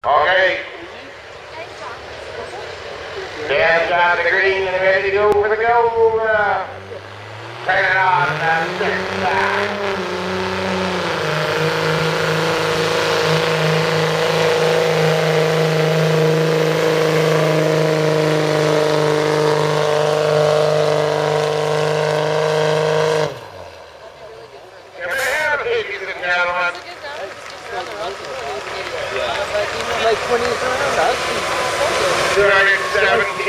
Okay. Tabs on the green and ready to go for the goal. Turn it on, six side. Like 20 around us. 207